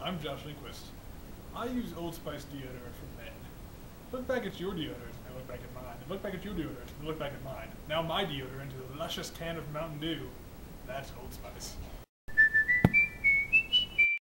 I'm Josh Lindquist. I use Old Spice deodorant for men. Look back at your deodorant and look back at mine. And look back at your deodorant and look back at mine. Now my deodorant is a luscious can of Mountain Dew. That's Old Spice.